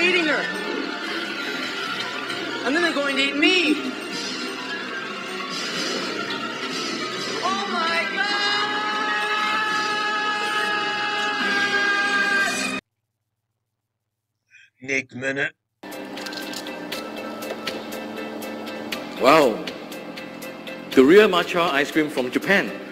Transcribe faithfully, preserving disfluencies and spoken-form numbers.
eating her. And then they're going to eat me. Oh my God! Nek Minnit. Wow, the real matcha ice cream from Japan.